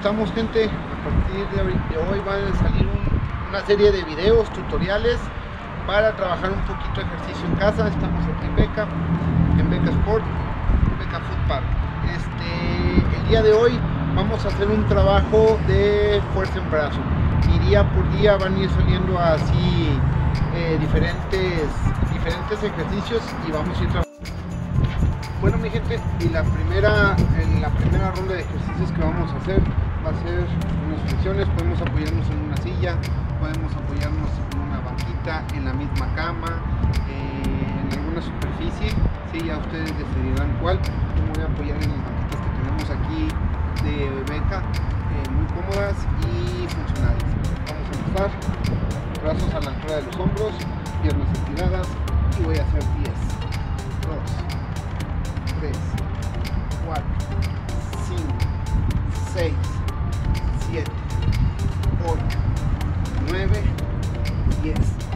estamos, gente? A partir de hoy van a salir una serie de videos, tutoriales para trabajar un poquito de ejercicio en casa. Estamos aquí en Beca Sport, Beca Food Park. El día de hoy vamos a hacer un trabajo de fuerza en brazo y día por día van a ir saliendo así diferentes ejercicios y vamos a ir trabajando. Bueno, mi gente, y la primera ronda de ejercicios que vamos a hacer va a ser unas flexiones. Podemos apoyarnos en una silla, podemos apoyarnos en una banquita, en la misma cama, en alguna superficie. Sí, ya ustedes decidirán cuál. Yo me voy a apoyar en las banquitas que tenemos aquí de Beca, muy cómodas y funcionales. Vamos a empezar, brazos a la altura de los hombros, piernas estiradas, y voy a hacer 10, 2, 3, 4, 5, 6, 7, 8, 9, 10.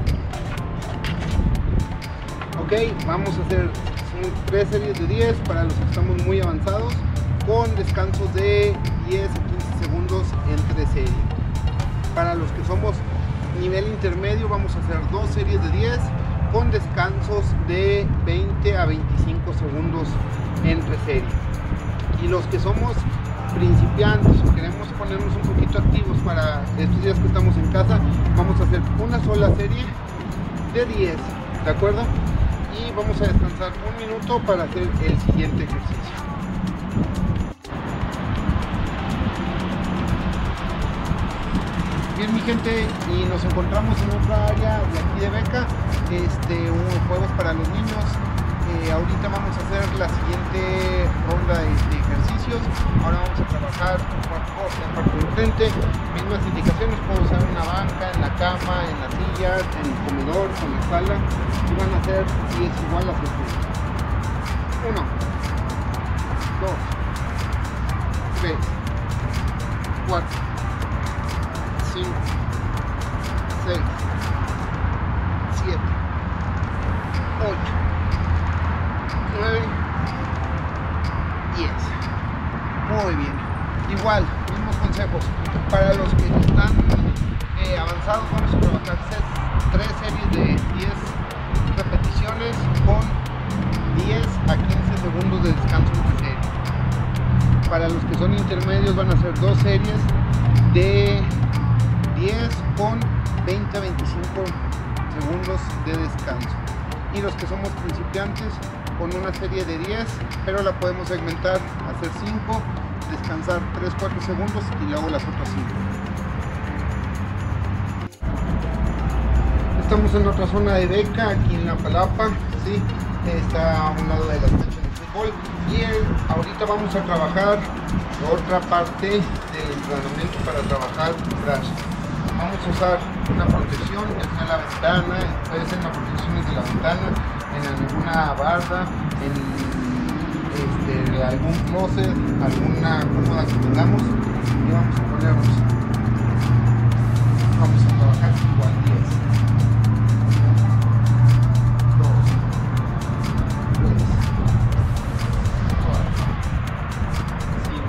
Ok, vamos a hacer 3 series de 10 para los que estamos muy avanzados, con descansos de 10 a 15 segundos entre series. Para los que somos nivel intermedio vamos a hacer 2 series de 10 con descansos de 20 a 25 segundos entre series. Y los que somos principiantes o queremos ponernos un poquito activos para estos días que estamos en casa, vamos a hacer una sola serie de 10, ¿de acuerdo? Y vamos a descansar un minuto para hacer el siguiente ejercicio. Bien, mi gente, y nos encontramos en otra área de aquí de Beca, juegos para los niños. Ahorita vamos a hacer la siguiente ronda de ejercicios. Ahora vamos a trabajar en parte de frente, mismas indicaciones. Puedo usar una banca, en la cama, en la silla, en el comedor, en la sala, y van a hacer 10 igual a 1, 2, 3, 4, 5, 6, 7, 8, 9, 10. Muy bien. Igual, mismos consejos. Para los que están avanzados, vamos a trabajar 3 series de 10 repeticiones con 10 a 15 segundos de descanso entre series. Para los que son intermedios van a hacer 2 series de 10 con 20 a 25 segundos de descanso. Y los que somos principiantes con una serie de 10, pero la podemos segmentar, hacer 5, descansar 3-4 segundos y luego las otras 5. Estamos en otra zona de Beca, aquí en La Palapa, ¿sí? Está a un lado de las canchas de fútbol, y ahorita vamos a trabajar otra parte del entrenamiento para trabajar brazos. Vamos a usar una protección, ya sea en la ventana, puede ser en las protecciones de la ventana, en alguna barda, en algún closet, alguna cómoda que tengamos, y vamos a ponernos. Vamos a trabajar igual 10, 2, 3, 4, 5,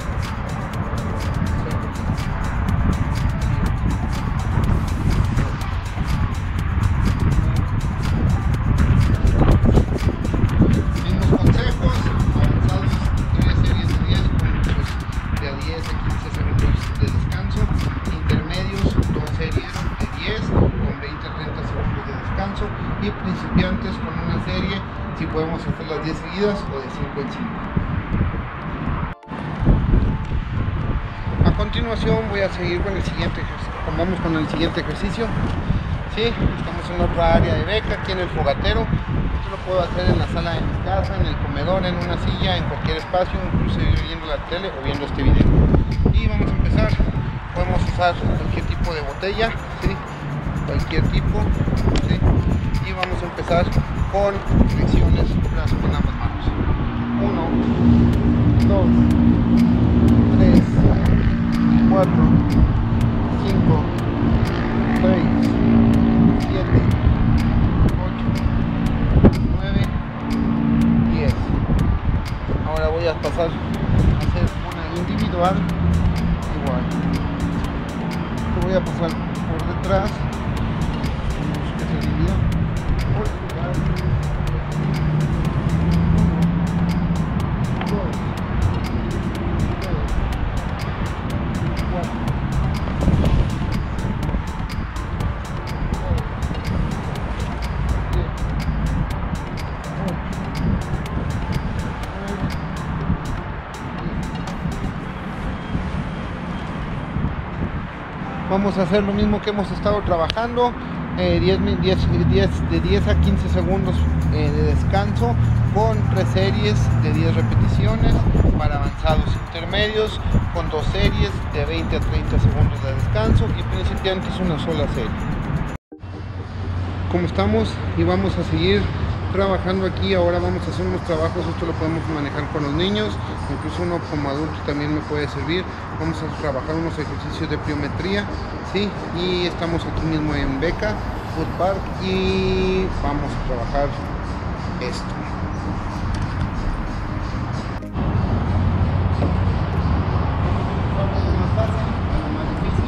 6, mismos consejos, avanzados 3 series de 10 con de a 10 a 15 segundos de descanso, intermedios 2 series de 10 con 20 a 30 segundos de descanso, y principiantes con una serie, si podemos hacer las 10 seguidas o de 5 en 5. A continuación voy a seguir con el siguiente ejercicio. Vamos con el siguiente ejercicio. Sí, estamos en otra área de Beca, aquí en el fogatero. Esto lo puedo hacer en la sala de mi casa, en el comedor, en una silla, en cualquier espacio, incluso viendo la tele o viendo este video. Y vamos a empezar. Podemos usar cualquier tipo de botella, ¿sí? Cualquier tipo, ¿sí? Y vamos a empezar con flexiones con ambas manos. 1, 2, 3, 4, 5, 6, 7, 8, 9, 10. Ahora voy a pasar a hacer una individual igual. Te voy a pasar por detrás. Vamos que se divida por detrás. 1, 2, 3, 4, 10, 8, 9, 10. Vamos a hacer lo mismo que hemos estado trabajando, de 10 a 15 segundos de descanso con 3 series de 10 repeticiones para avanzados intermedios, con 2 series de 20 a 30 segundos de descanso y principiantes una sola serie. Como estamos y vamos a seguir trabajando aquí, ahora vamos a hacer unos trabajos, esto lo podemos manejar con los niños, incluso uno como adulto también me puede servir. Vamos a trabajar unos ejercicios de pliometría, ¿sí? Y estamos aquí mismo en Beca Food Park y vamos a trabajar esto. Vamos de lo más fácil a lo más difícil.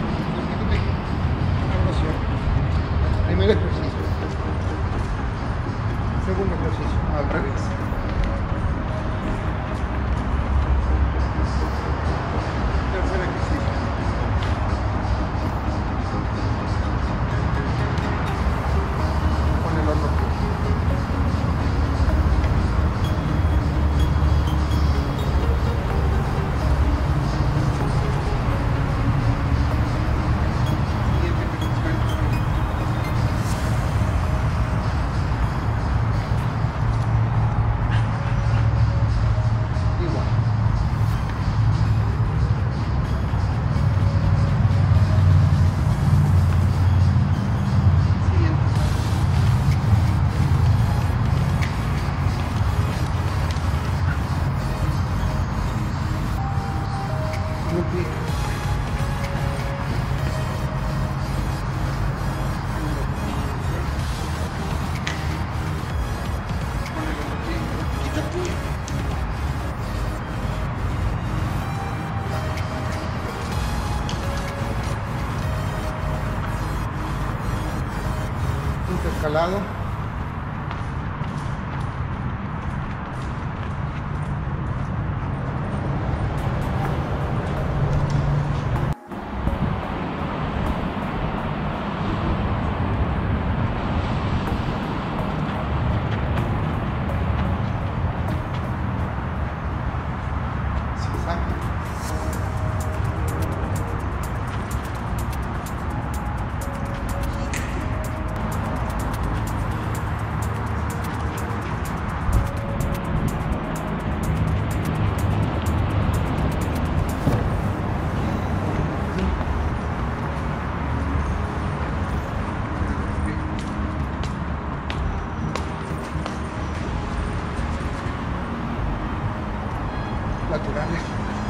Primer ejercicio. Segundo ejercicio, al revés. Tercer ejercicio. Con el otro pie. Siguiente ejercicio. Igual. Siguiente. Un pie. Con el otro pie. Quítate. Intercalado. Zigzag. Laterales.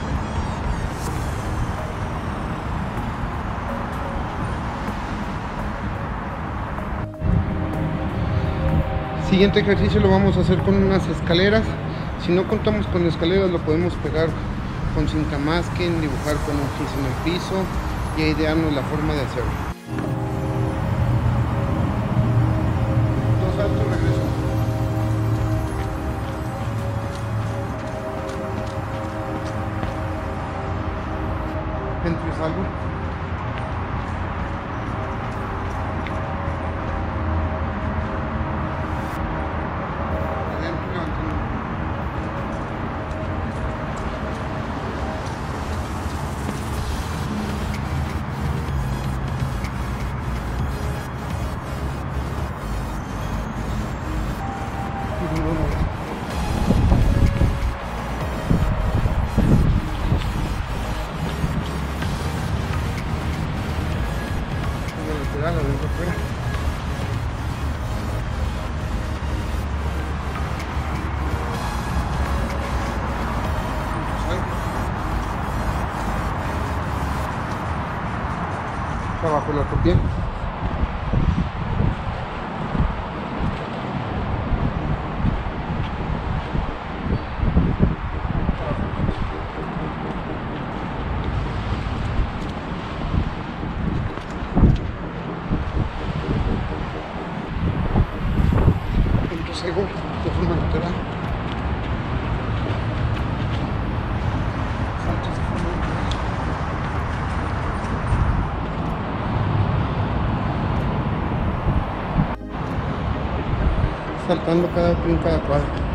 Siguiente ejercicio lo vamos a hacer con unas escaleras. Si no contamos con escaleras, lo podemos pegar con cinta masking, dibujar con un gis en el piso y idearnos la forma de hacerlo. 2 saltos, regreso. Entro y salgo. Adentro y levantando. Y luego lateral, adentro, afuera. Abajo el otro pie. respetando cada quien, cada cuadro.